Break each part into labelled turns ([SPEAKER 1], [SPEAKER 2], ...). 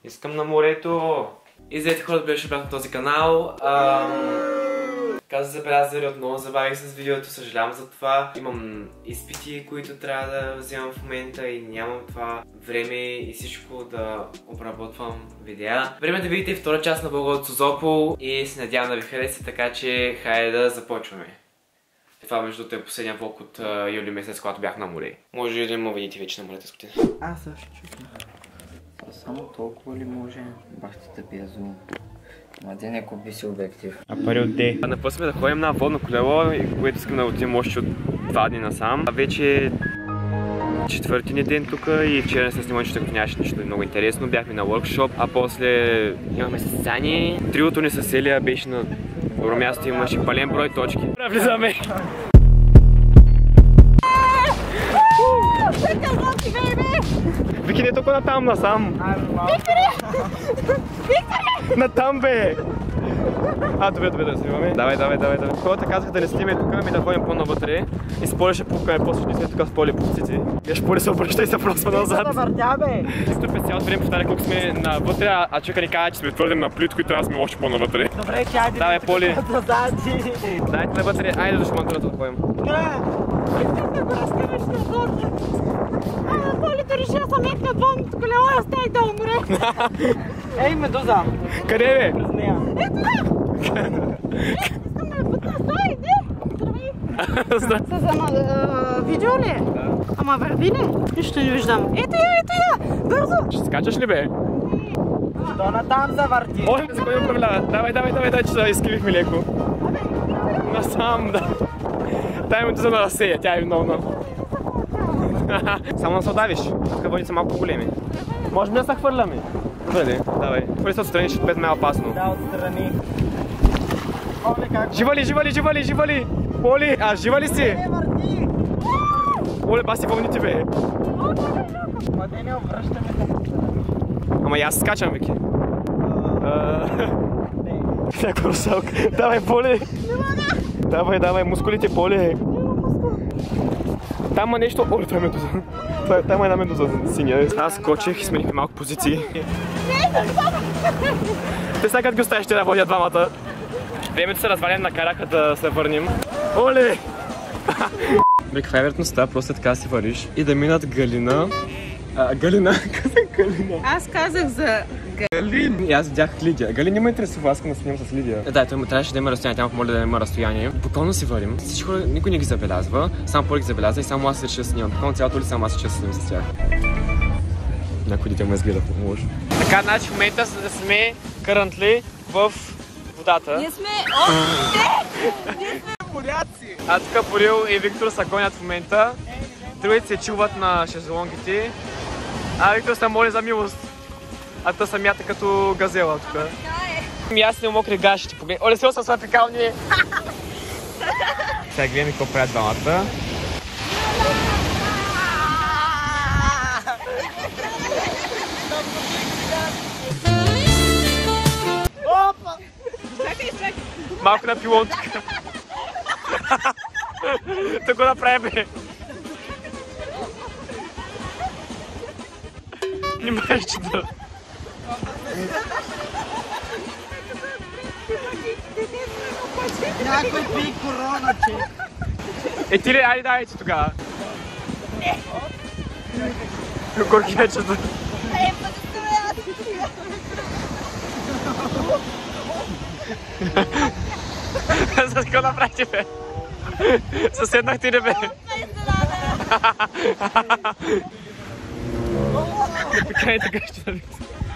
[SPEAKER 1] Искам на морето. И за тези хора беше обратно този канал. Така се забелязали, отново забавих с видеото, съжалявам за това. Имам изпити, които трябва да вземам в момента и нямам това време и всичко да обработвам видеа. Време да видите втора част на влога от Созопол и се надявам да ви хареса, така че хайде да започваме. Това между другото е последния влог от юли месец, когато бях на море. Може ли да ме видите вече на морето, Скотина?
[SPEAKER 2] Аз също чувствам. Само толкова ли може? Бахте бязо. Младен е купи си обектив.
[SPEAKER 1] А пари от де. Напъсваме да ходим на водно колело, което искам да отидем още от 2 дни насам. Вече четвърти ни ден тук и вчера не се снимам, защото нямаше нищо много интересно. Бяхме на workshop, а после имахме състезание. Триото ни със Селия беше на добро място, имаше пълен брой точки. Влизаме! Вики, не тук натам, насам! Викторе! Натам, бе! Добре, да снимаме. Давай. Хората казаха да не снимаме тук, ами да ходим по-навътре. И с Поли ще пукаме, после ще сме тук с Поли пукците. Виж, Поли се обръща и се просва назад.
[SPEAKER 2] Да въртя, бе!
[SPEAKER 1] Чисто през цялото време повтаря колко сме навътре, а човека ни казва, че сме твърдим на плитко и трябва да сме още по-навътре.
[SPEAKER 2] Добре, че айде.
[SPEAKER 1] Давай, Поли! Дайте навътре, айде до шмантурата да ходим.
[SPEAKER 3] Искам да го разкараш на влога. Полито реши да съм екна двойното колело и оставих да умре.
[SPEAKER 2] Ей, медуза!
[SPEAKER 1] Къде бе?
[SPEAKER 2] През нея.
[SPEAKER 3] Ето я! Искам да я пътна. Стой, иди! Здравей! Видео ли е? Да. Ама върви ли? Нищо не виждам. Ето я! Бързо!
[SPEAKER 1] Ще скачаш ли бе?
[SPEAKER 2] Що натам завърти?
[SPEAKER 1] Ой, за кой управлява? Давай, че да изкривихме леко. Насам, да. Дай медуза на разсея, тя е виновна. Само да се отдавиш, тук водите са малко големи. Можем да се хвърляме? Добре, давай. Хвърли се отстрани, ще бъде най-опасно.
[SPEAKER 2] Да, отстрани.
[SPEAKER 1] Жива ли? Поли, жива ли си?
[SPEAKER 2] Не върти!
[SPEAKER 1] Оле, баси вълните, бе.
[SPEAKER 2] Младене, обръщаме.
[SPEAKER 1] Ама и аз скачам, Вики. Някаква русалка. Давай, Поли. Давай, мускулите, Поли. Там има нещо... Оле, това е медуза. Там е една медуза синя. Аз скочих и сменихме малко позиции. Те сега като ги оставиш, ще да водят двамата. Времето се разваля на карака да се върнем. Оле! Бе, каква е вероятността просто така си вървиш и да минат Галина... Галина? Казах Галина.
[SPEAKER 3] Аз казах за
[SPEAKER 1] Галин! И аз видях Лидия. Галин не ме интересува, аз искам да снимам с Лидия. Да, той трябваше да има разстояние, тя моля да има разстояние. Буквално си вървим. Всички хора, никой не ги забелязва. Само Поли ги забелязва и само аз реша да снимам. Буквално цялото ли само аз реша да снимам с тях. Някой дете ме изгледа по-лошо. Така, значи в момента сме currently в водата.
[SPEAKER 3] Ние сме...
[SPEAKER 2] Моряци!
[SPEAKER 1] А тук Порил и Виктор са гонят в момента. Другите се чуват на шезлонгите. А Виктор се моли за милост. А та съм мята като газела тук. И аз не мокри гаши, ще погледам. Оле, село са свапикални! Сега гледаме какво правят двамата.
[SPEAKER 2] Опа!
[SPEAKER 3] Чакай!
[SPEAKER 1] Малко на пилон тук. Тук го направи, бе. Не можеш да...
[SPEAKER 2] Някой пи корона, че...
[SPEAKER 1] Ти ли? Айде, давайте тогава. Горкиячето. За какво направите, бе? Съседнахте ли, бе? Не пикай така, ще да ви.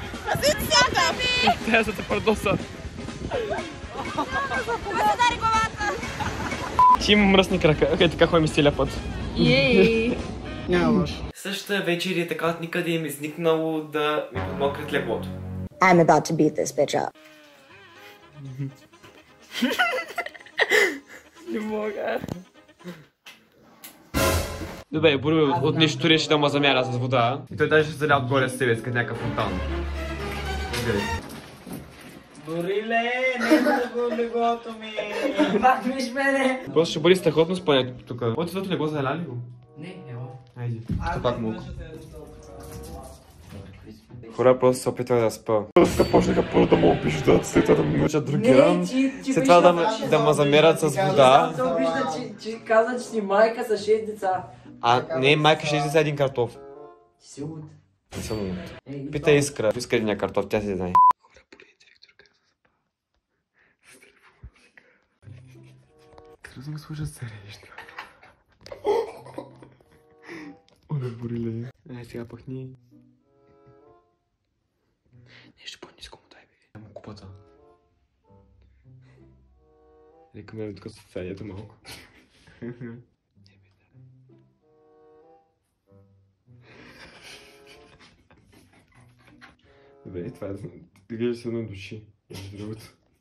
[SPEAKER 1] Трябва да те пардоса. Ти има мръсни крака. Окей, така ходим целия път.
[SPEAKER 2] Няма лошо.
[SPEAKER 1] Същата вечер е така от никъде им изникнало да ми подмокрят леглото.
[SPEAKER 4] I'm about to beat this bitch up.
[SPEAKER 1] Не мога. Добре, Боро от нещо реши да ма замяра с вода. И той даже ще заля отгоре с себе, с някакъв фонтан.
[SPEAKER 2] Бориле, не за леглото ми! Махнеш мене!
[SPEAKER 1] Просто ще бъде страхотно спането тук. От твоето легло заля ли го?
[SPEAKER 2] Не, няма.
[SPEAKER 1] Айде, ще пак мога. Хора просто се опитва да спа.
[SPEAKER 5] Започнаха първо да му обиждат, след това да му мъчат другиран.
[SPEAKER 1] След това да ме замерят с вода.
[SPEAKER 2] Се обижда, че каза, че си майка с 6 деца.
[SPEAKER 1] Не, майка 6 деца, един картоф.
[SPEAKER 2] Ти си луд.
[SPEAKER 1] Не съм луд. Пита Искра. Иска един картоф, тя си знае. Като ме слушат среща. Оле, бориле. Сега пъхни. Нещо по-ниско му дай, бе. Няма купата. Нека ме тук състоянието малко. Добре, това е... Ти гледаш се на души. Между другото.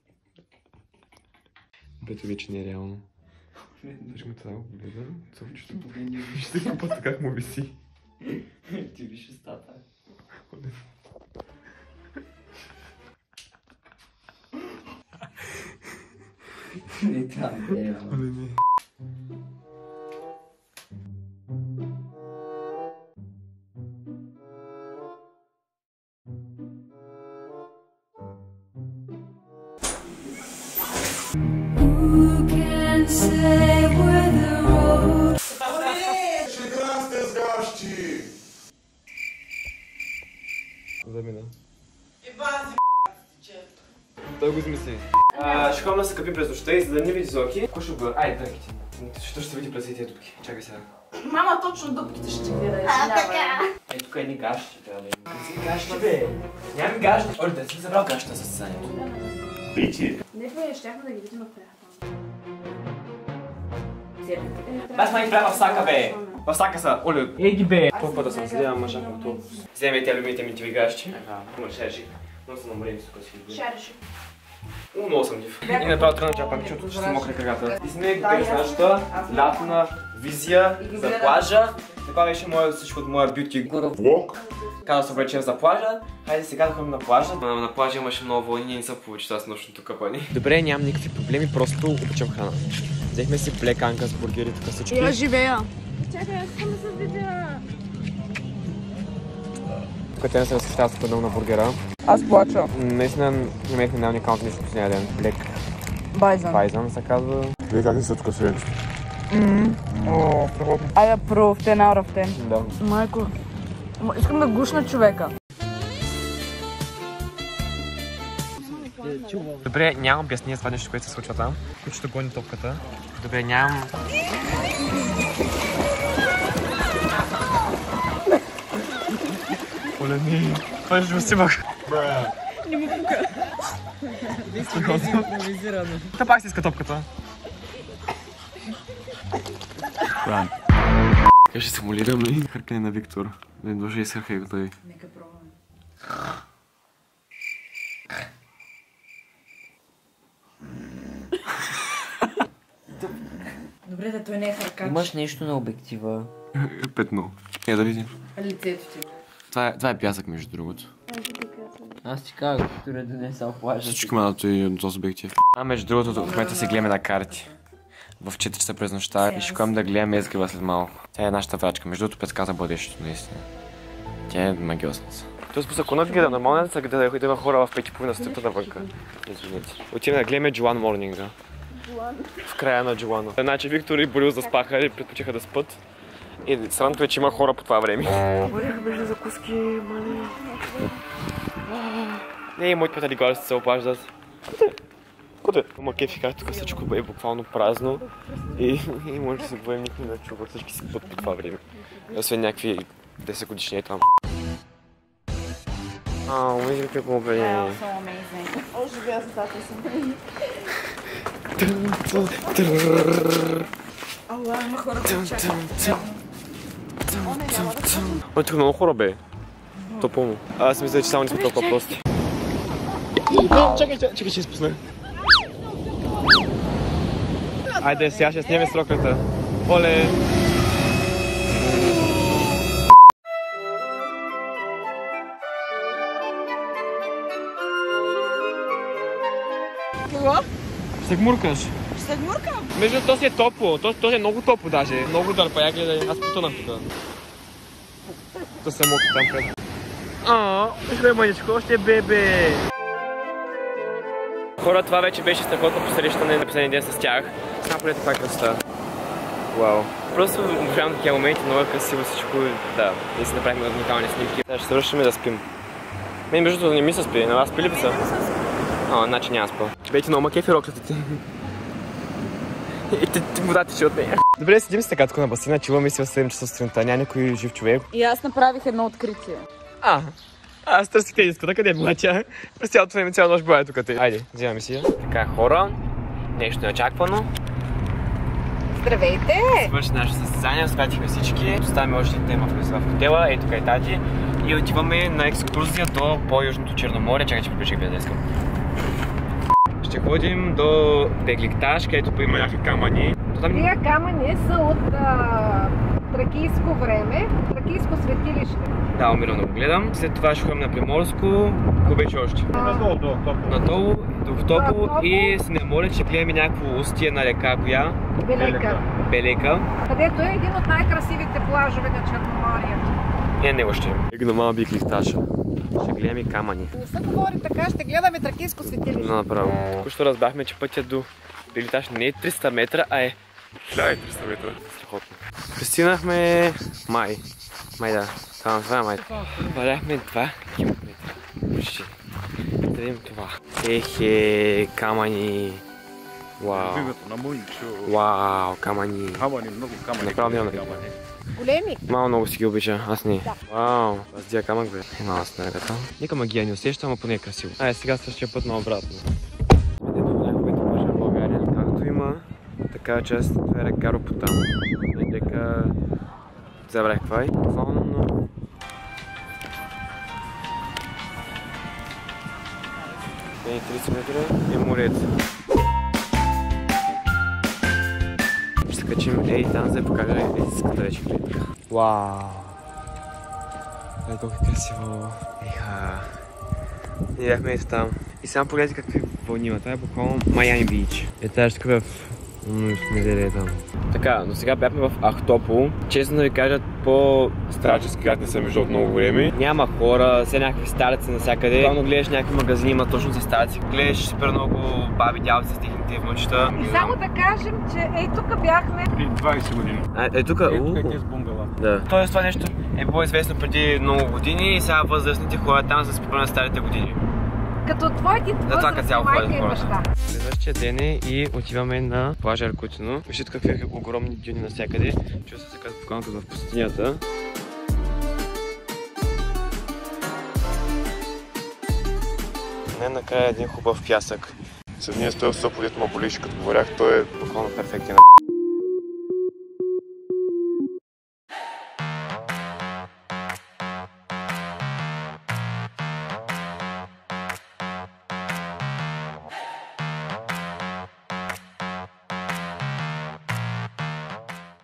[SPEAKER 1] Бето вече не е реално. Виж му това, гледа, цъвчето. Вижте купата как му виси.
[SPEAKER 2] Ти виж устата. Не там, не.
[SPEAKER 6] Who can say where the road?
[SPEAKER 1] Замина. Той го измисли. Ще ходим да се къпи през нощта и за да не види Зоки. Кой ще го... Айде, дръгите. Що ще види през тези дупки? Чакай сега.
[SPEAKER 3] Мама точно дупките ще гледа, извинявай.
[SPEAKER 1] Ей, тук едни гащи трябва да има. Къси гащи, бе? Нямам гащи. Оле, да си забрал гащата с състезанието.
[SPEAKER 3] Не, бе, щяхме да ги видим от коя.
[SPEAKER 1] Аз ма ги правя в сака, бе. В сака са. Оле, ей ги, бе. Толкова да съм седял, мъжа като... Вземе тя любимите ми тиви гащи. Може шерши. Много се намалим с къси.
[SPEAKER 3] Шареше.
[SPEAKER 1] Много съм див. И направо тръгна чапан, защото ще се мокри краката. И сме гледали нашата лятна визия за плажа. Това беше всичко от моя бюти влог. Каза се вечер за плажа. Хайде сега да ходим на плажа. На плажа имаше много вълни и не се получи това с нощното къпане. Добре, нямам никакви проблеми, просто обичам храна. Взехме си Black Angus бургери, тук всички.
[SPEAKER 3] Я живея. Чакай, аз искам да се видя.
[SPEAKER 1] Тук те не се разхищават супер много на бургера.
[SPEAKER 7] Аз плача.
[SPEAKER 1] Наистина намерихме най-уникалното нещо последния ден. Black Bison се казва.
[SPEAKER 5] Вие как не са тук срещу?
[SPEAKER 7] Айде първо в 10 out of 10.
[SPEAKER 1] Да.
[SPEAKER 7] Майко, искам да гушна човека.
[SPEAKER 1] Добре, нямам обяснение за това нещо, което се случва там. Кучето гони топката. Добре, нямам... Оле, не. Това е жустимах.
[SPEAKER 7] Не му пука. Беше импровизирано.
[SPEAKER 1] Та пак си иска топката. Я ще симулирам ли хъркане на Виктор? Да им дължи и сърха и готови.
[SPEAKER 7] Нека пробваме. Добре, да той не е харкач.
[SPEAKER 2] Имаш нещо на обектива.
[SPEAKER 1] Петно. Да видим.
[SPEAKER 7] Лицето ти.
[SPEAKER 1] Това е пясък, между другото.
[SPEAKER 2] Аз ти казах, Викторе, да не се оплажа.
[SPEAKER 1] Всичко малото и от този обектив. Между другото, в момента се гледаме на карти. В 4 часа през нощта и ще ходим да гледаме Езгива след малко. Тя е нашата врачка. Между другото, предсказа бъдещето, наистина. Тя е магиосница. Тоест по законът гледа нормално да да има хора в 5:30 сутринта навънка. Извинете. Отиваме да гледаме Джоан Морнинга. В края на Джоана. Значи Виктор и Борил заспаха и предпочиха да спят. И странното е, че има хора по това време. Говориха беше закуски, мали. Не, моите приятели горе се оплаждат. Куде? Ама кефи как тук всичко е буквално празно и може да се боем, никой не чува, всички си път по това време. Освен някакви 10 годишни там. Виждам какво бе.
[SPEAKER 3] О, живея с тата си.
[SPEAKER 7] Ала, има хора, които чакат.
[SPEAKER 1] Тук много хора бе. Топълно. Аз мисля, че само не сме толкова прости. Чакай, ще изпусна. Айде, сега ще снимем сроклята. Оле!
[SPEAKER 7] Какво?
[SPEAKER 1] Ще гмуркаш.
[SPEAKER 7] Ще гмуркам?
[SPEAKER 1] Между то си е топло, то е много топло даже. Много дърпа, я гледай, аз потънах тук. То се мокри там пред. още е мъничко, още е бебе. Хора, това вече беше страхотно посрещане на последния ден с тях. Само погледнете каква е красота. Вау. Просто обожавам такива моменти, много е красиво всичко. Да, и си направихме уникални снимки. Сега ще се връщаме да спим. Мен между другото не ми се спи, на вас спи ли би са? Значи няма спал. Бейте много кефи роклята ти. И водата тече от нея. Добре, седим си така на басейна, чуваме си в 7 часа сутринта, няма никой жив човек.
[SPEAKER 7] И аз направих едно откритие.
[SPEAKER 1] Аз търсих тениската, къде е била тя? През цялото време цяла нощ била тук. Айде, взимаме си я. Така, хора, нещо неочаквано.
[SPEAKER 7] Здравейте!
[SPEAKER 1] Свърши нашето състезание, спратихме всички. Оставяме още тема в хотела, ей тук е тати. И отиваме на екскурзия до по-южното Черноморие. Чакай, че приключих без днеска. Ще ходим до Бегликташ, където има някакви камъни.
[SPEAKER 8] Тия камъни са от тракийско време, тракийско светилище.
[SPEAKER 1] Да, умирам да го гледам. След това ще ходим на Приморско. Го беше още? Надолу, до Тополо и се не моля, че гледаме някакво устие на река, коя? Белека.
[SPEAKER 8] Където е един от най-красивите плажове на Черноморието.
[SPEAKER 1] Него ще имам. Нормално Бегликташа. Ще гледаме камъни.
[SPEAKER 8] Не се говори така, ще гледаме тракийско светилище.
[SPEAKER 1] Направо. Току-що разбрахме, че пътят до Бегликташ не е 300 метра, а е
[SPEAKER 5] 1300 метра.
[SPEAKER 1] страхотно. Пристигнахме май. Да. Това е май. Валяхме 2 километра. Почти. Да видим това. Камъни. Вау. Вау, камъни.
[SPEAKER 5] Много камъни.
[SPEAKER 1] Направо няма.
[SPEAKER 8] Големи.
[SPEAKER 1] Много си ги обича, аз не. Вау, аз дия камък бе. Мала снегата. Нека магия не усещам, а поне е красиво. Сега същия път наобратно. Най-хубавите плажа в България. Както има такава част, това е река Ропотам. Река... Забравих каква е. Буквално... Е 30 метра и морето. Ще се качим там, за да покажа езиската вече клетка. Вау! Колко е красиво! Ние бяхме ето там. И само погледайте какви вълни има. Това е буквално Майами Бич. Тази тук в неделя там. Така, но сега бяхме в Ахтопол. Честно да ви кажа,
[SPEAKER 5] Старчески град не съм виждал от много време.
[SPEAKER 1] няма хора, все някакви старци навсякъде. Главно гледаш някакви магазини, има точно за старци. Гледаш супер много баби дялци с техните внучета.
[SPEAKER 8] И само да кажем, че тук бяхме
[SPEAKER 5] Преди 20 години.
[SPEAKER 1] Тук
[SPEAKER 5] Е с бунгала.
[SPEAKER 1] Да. Тоест това нещо е било известно преди много години и сега възрастните хора там за спомена на старите години.
[SPEAKER 8] като твоите възрастни майка и баща.
[SPEAKER 1] Следващия ден е и отиваме на плажа Аркутино. Вижте какви огромни дюни навсякъде. Чувства се като буквално в пустинята. Най-накрая един хубав пясък.
[SPEAKER 5] Самия с този съпо, дето ме болеше, като говорях, той е
[SPEAKER 1] буквално перфектен.